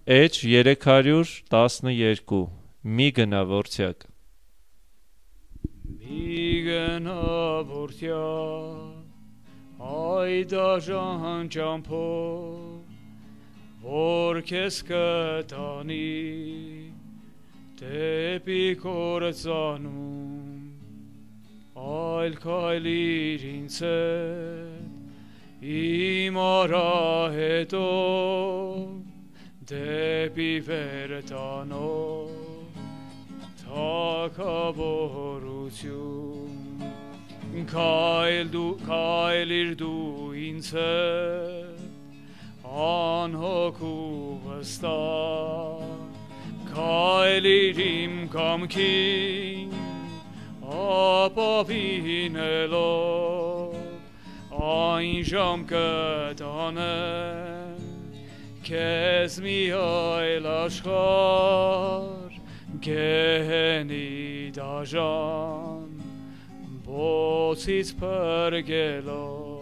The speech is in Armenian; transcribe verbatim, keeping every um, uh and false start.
Էջ երեք հարյուր տասնյոթ մի գնա որդյակ մի գնա որդյակ այ դաժան ճամփով որ քեզ կտանի դեպի կործանում այլ քայլիր ինձ հետ իմ արա հետո դեպի վեր տանող թագավորություն քայլ դու քայլիր դու ինձ հետ անհոգ ու վստահ քայլիր իմ կամքին ապավինելով այն ժամ կտանեմ քեզ մի այլ աշխարհ գեհենի դաժան բոցից փրկելով